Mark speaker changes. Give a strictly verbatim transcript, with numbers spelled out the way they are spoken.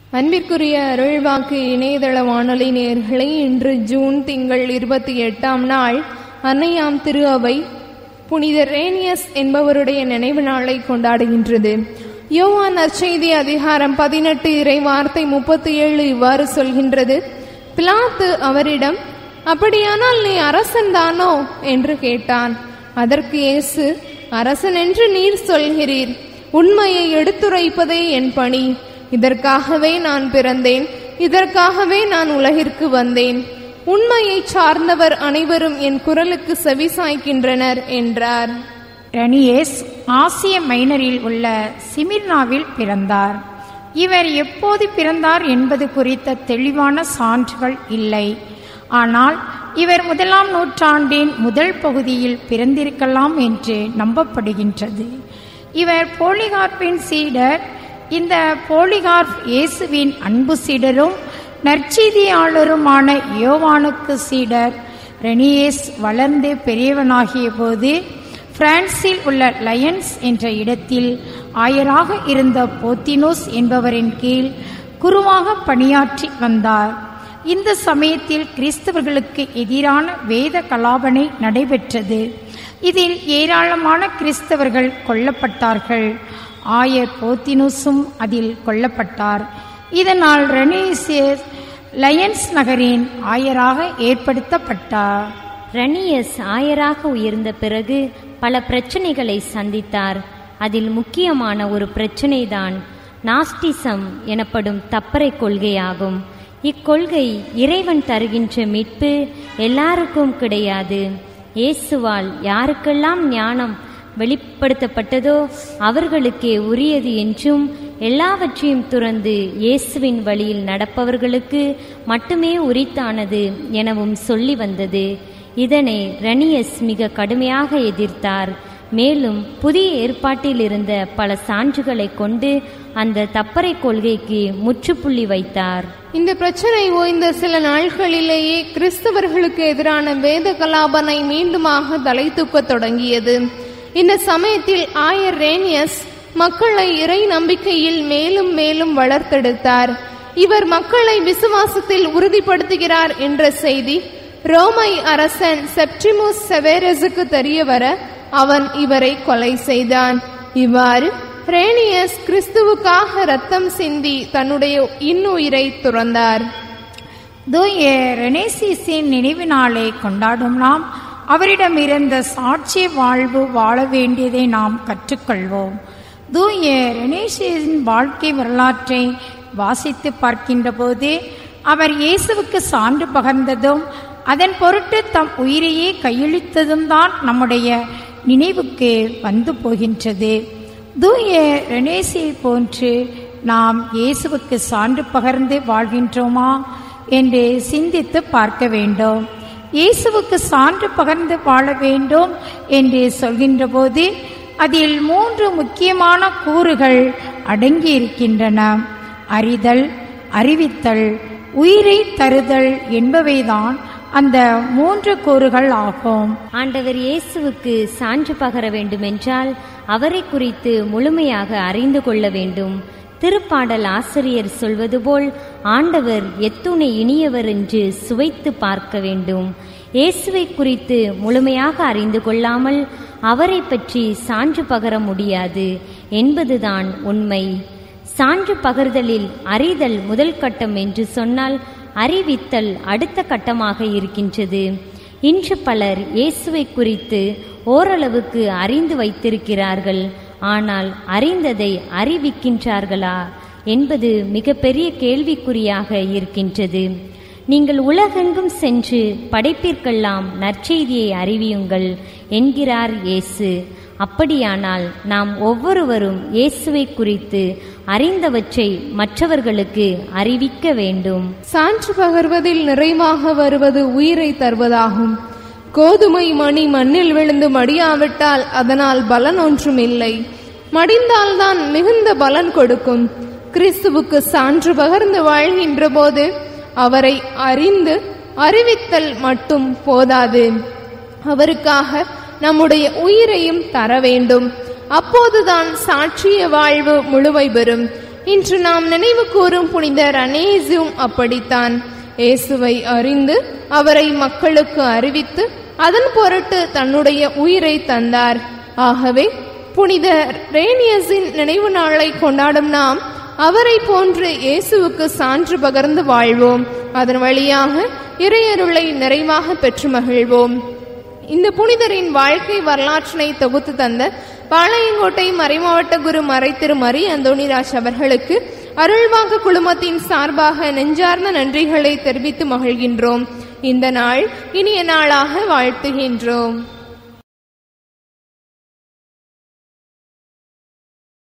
Speaker 1: அன்பிற்குரிய அருள்வாக்கு இணையதள வானொலி நேயர்களே, இன்று ஜூன் திங்கள் இருபத்தி எட்டாம் நாள் அன்னையாம் திரு அவை புனித ரேனியஸ் என்பவருடைய நினைவு நாளை கொண்டாடுகின்றது. யோவான் நற்செய்தி அதிகாரம் பதினெட்டு இறை வார்த்தை முப்பத்தி ஏழு இவ்வாறு சொல்கின்றது: பிலாத்து அவரிடம், அப்படியானால் நீ அரசன் தானோ என்று கேட்டான். அதற்கு இயேசு, அரசன் என்று நீர் சொல்கிறீர். உண்மையை எடுத்துரைப்பதே என் பணி. இதற்காகவே நான் பிறந்தேன், இதற்காகவே நான் உலகிற்கு வந்தேன். உண்மையை சார்ந்தவர் அனைவரும் என் குரலுக்கு செவிசாய்க்கின்றனர் என்றார்.
Speaker 2: ரெனியஸ் ஆசிய மைனரில் உள்ள சிமிர்னாவில் பிறந்தார். இவர் எப்போது பிறந்தார் என்பது குறித்த தெளிவான சான்றுகள் இல்லை. ஆனால் இவர் முதலாம் நூற்றாண்டின் முதல் பகுதியில் பிறந்திருக்கலாம் என்று நம்பப்படுகின்றது. இவர் போலிகார்பின் சீடர். இந்த போலிகார்ப் இயேசுவின் அன்பு சீடரும் நற்செய்தியாளருமான யோவானுக்கு சீடர். ரெனியஸ் வளர்ந்து பெரியவனாகிய போது பிரான்சில் உள்ள லயன்ஸ் என்ற இடத்தில் ஆயராக இருந்த போத்தினோஸ் என்பவரின் கீழ் குருவாக பணியாற்றி வந்தார். இந்த சமயத்தில் கிறிஸ்தவர்களுக்கு எதிரான வேத கலாபனை நடைபெற்றது. இதில் ஏராளமான கிறிஸ்தவர்கள் கொல்லப்பட்டார்கள். ஆயர் போத்தினோஸும் அதில் கொல்லப்பட்டார். இதனால் ரெனியஸ் லயன்ஸ் நகரின் ஆயராக ஏற்படுத்தப்பட்டார்.
Speaker 3: ரெனியஸ் ஆயராக உயர்ந்த பிறகு பல பிரச்சனைகளை சந்தித்தார். அதில் முக்கியமான ஒரு பிரச்சனைதான் நாஸ்டிசம் எனப்படும் தப்பறை கொள்கையாகும். இக்கொள்கை இறைவன் தருகின்ற மீட்பு எல்லாருக்கும் கிடையாது. இயேசுவால் யாருக்கெல்லாம் ஞானம் வெளிப்படுத்தப்பட்டதோ அவர்களுக்கே உரியது என்றும், எல்லாவற்றையும் துறந்து இயேசுவின் வழியில் நடப்பவர்களுக்கு மட்டுமே உரித்தானது எனவும் சொல்லி வந்தது. இதனை ரெனியஸ் மிக கடுமையாக எதிர்த்தார். மேலும் புதிய ஏற்பாட்டில் இருந்த பல சான்றுகளை கொண்டு அந்த தப்பறை கொள்கைக்கு முற்றுப்புள்ளி வைத்தார்.
Speaker 1: இந்த பிரச்சனை ஓய்ந்த சில நாட்களிலேயே கிறிஸ்தவர்களுக்கு எதிரான வேத கலாபனை மீண்டுமாக தலை தூக்க தொடங்கியது. இந்த சமயத்தில் ஆயர் ரேனியஸ் மக்களை இறை நம்பிக்கையில் மேலும் மேலும் வளர்த்தெடுத்தார். இவர் மக்களை விசுவாசத்தில் உறுதிப்படுத்துகிறார் என்ற செய்தி ரோமை அரசன் செப்டிமஸ் செவேரஸுக்கு தெரிய வர அவன் இவரை கொலை செய்தான். இவ்வாறு ரேனியஸ் கிறிஸ்துவுக்காக ரத்தம் சிந்தி தன்னுடைய இன்னுயிரை துறந்தார்.
Speaker 2: தூய ரெனேசிஸின் நினைவு நாளை கொண்டாடும் நாம் அவரிடம் இருந்த சாட்சிய வாழ்வு வாழ வேண்டியதை நாம் கற்றுக்கொள்வோம். தூய ரெனேசிஸின் வாழ்க்கை வரலாற்றை வாசித்து பார்க்கின்ற போது அவர் இயேசுவுக்கு சான்று பகர்ந்ததும் அதன் பொருட்டு தம் உயிரையே கையளித்ததும் தான் நம்முடைய நினைவுக்கு வந்து போகின்றது. தூய ரெனேசி போன்று நாம் இயேசுவுக்கு சான்று பகர்ந்து வாழ்கின்றோமா என்று சிந்தித்து பார்க்க வேண்டும். இயேசுவுக்கு சான்று பகர்ந்து வாழ வேண்டும் என்று சொல்கின்ற போது அதில் மூன்று முக்கியமான கூறுகள் அடங்கி இருக்கின்றன. அறிதல், அறிவித்தல், உயிரை தருதல் என்பவைதான் அந்த மூன்று கூறுகள் ஆகும்.
Speaker 3: ஆண்டவர் இயேசுவுக்கு சான்று பகர வேண்டுமென்றால் அவரை குறித்து முழுமையாக அறிந்து கொள்ள வேண்டும். திருப்பாடல் ஆசிரியர் சொல்வது போல் ஆண்டவர் எத்துணை இனியவர் என்று சுவைத்து பார்க்க வேண்டும். இயேசுவை குறித்து முழுமையாக அறிந்து கொள்ளாமல் அவரை பற்றி சான்று பகர முடியாது என்பதுதான் உண்மை. சான்று பகர்தலில் அறிதல் முதல் கட்டம் என்று சொன்னால் அறிவித்தல் அடுத்த கட்டமாக இருக்கின்றது. இன்று பலர் இயேசுவை குறித்து ஓரளவுக்கு அறிந்து வைத்திருக்கிறார்கள். ஆனால் அறிந்ததை அறிவிக்கின்றார்களா என்பது மிகப்பெரிய கேள்விக்குறியாக இருக்கின்றது. நீங்கள் உலகெங்கும் சென்று படைப்பிற்கெல்லாம் நற்செய்தியை அறிவியுங்கள் என்கிறார் இயேசு. அப்படியானால் நாம் ஒவ்வொருவரும் இயேசுவை குறித்து அறிந்தவற்றை மற்றவர்களுக்கு அறிவிக்க வேண்டும்.
Speaker 1: சான்று பகர்வதில் நிறைவாக வருவது உயிரை தருவதாகும். கோதுமை மணி மண்ணில் விழுந்து மடியாவிட்டால் அதனால் பலன் ஒன்றும் இல்லை. மடிந்தால்தான் மிகுந்த பலன் கொடுக்கும். கிறிஸ்துவுக்கு சான்று பகர்ந்து வாழ்கின்ற போது அவரை அறிந்து அறிவித்தல் மட்டும் போதாது, அவருக்காக நம்முடைய உயிரையும் தர வேண்டும். அப்போதுதான் சாட்சிய வாழ்வு முழுமை பெறும். இன்று நாம் நினைவு கூறும் புனிதர் அனேசியும் அப்படித்தான். இயேசுவை அறிந்து அவரை மக்களுக்கு அறிவித்து அதன் பொருட்டு தன்னுடைய உயிரை தந்தார். ஆகவே புனித ரேனியஸின் நினைவு நாளை கொண்டாடும் நாம் அவரை போன்று இயேசுவுக்கு சான்று பகர்ந்து வாழ்வோம். அதன் வழியாக இறையருளை நிறைவாக பெற்று மகிழ்வோம். இந்த புனிதரின் வாழ்க்கை வரலாற்றினை தொகுத்து தந்த பாளையங்கோட்டை மறைமாவட்ட குரு மறைத்திரு மரி அந்தோணிராஜ் அவர்களுக்கு அருள்வாக்கு குழுமத்தின் சார்பாக நெஞ்சார்ந்த நன்றிகளை தெரிவித்து மகிழ்கின்றோம். இந்த நாள் இனிய நாளாக வாழ்த்துகின்றோம்.